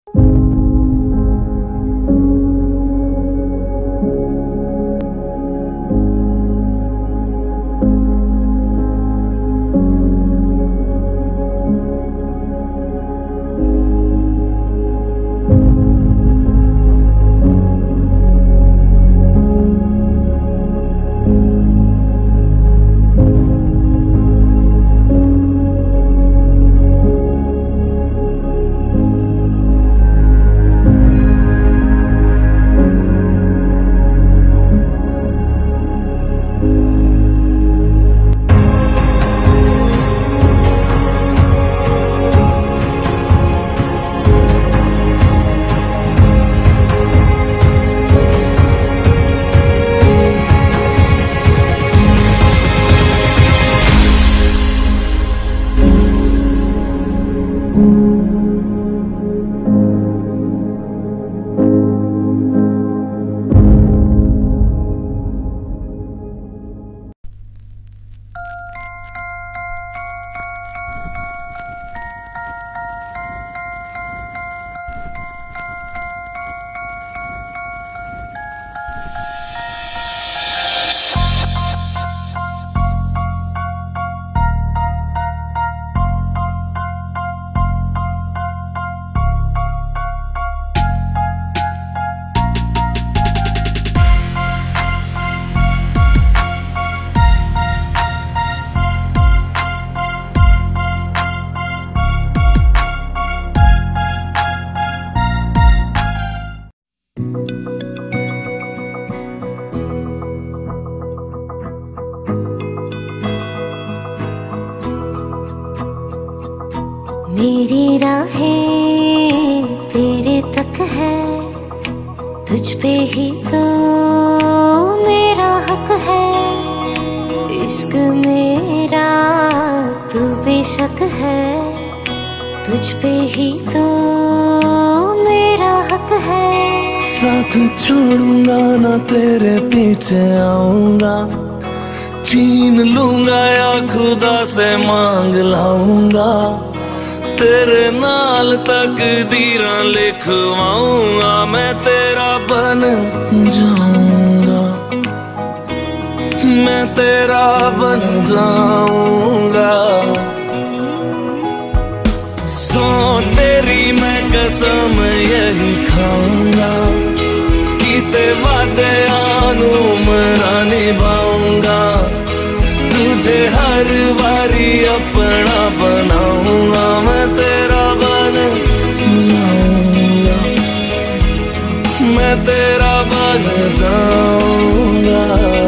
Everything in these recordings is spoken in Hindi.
मेरी राहें तेरे तक है, तुझ पे ही तो मेरा हक है। इश्क मेरा तू बेशक है, तुझ पे ही तो मेरा हक है। साथ छोड़ूंगा ना तेरे पीछे आऊंगा, छीन लूंगा या खुदा से मांग लाऊंगा। तेरे नाल तकदीरां लिखवाऊंगा, मैं तेरा बन जाऊंगा, मैं तेरा बन जाऊंगा। सौ तेरी मैं कसम यही खाऊंगा, कीते वादे आनू मरा निभाऊंगा। तुझे हर बारी अपना बनाऊंगा, मैं तेरा बन जाऊंगा, मैं तेरा बन जाऊंगा।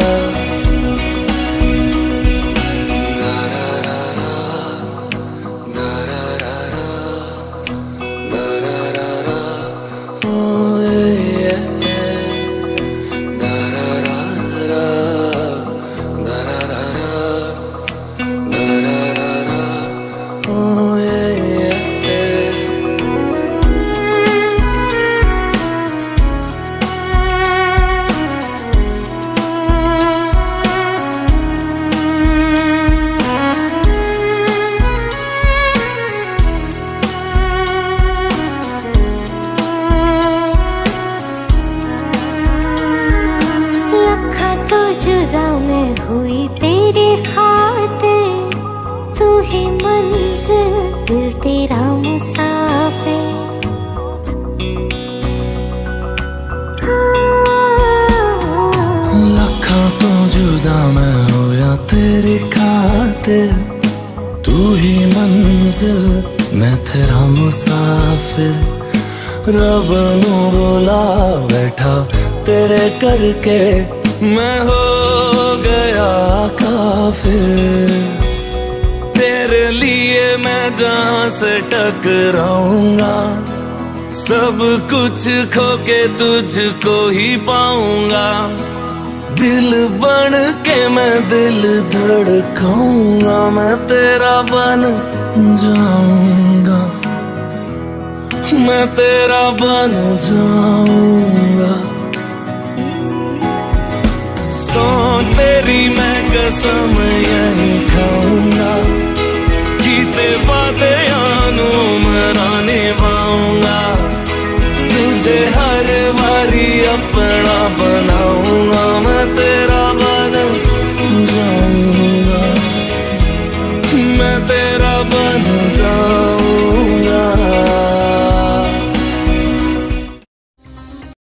जुदा मैं हुई तेरी खातिर, तू ही मंजिल दिल तेरा मुसाफिर। लखा तो जुदा मैं होया तेरी खातिर, तू ही मंजिल मैं तेरा मुसाफिर। रब नू बुला बैठा तेरे करके, मैं हो गया काफिर। तेरे लिए मैं जहां से टकराऊंगा, सब कुछ खो के तुझको ही पाऊंगा। दिल बन के मैं दिल धड़काऊंगा, मैं तेरा बन जाऊंगा, मैं तेरा बन जाऊंगा। सौ तेरी मैं कसम यही खाऊंगा, कीते वादे